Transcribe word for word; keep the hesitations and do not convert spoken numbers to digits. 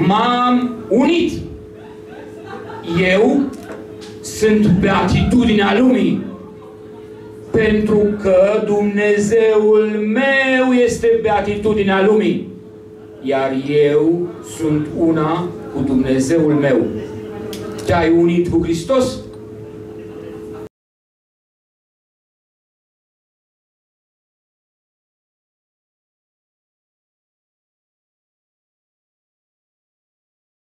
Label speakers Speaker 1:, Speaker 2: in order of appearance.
Speaker 1: M-am unit. Eu sunt beatitudinea lumii. Pentru că Dumnezeul meu este beatitudinea lumii. Iar eu sunt una cu Dumnezeul meu. Te-ai unit cu Hristos?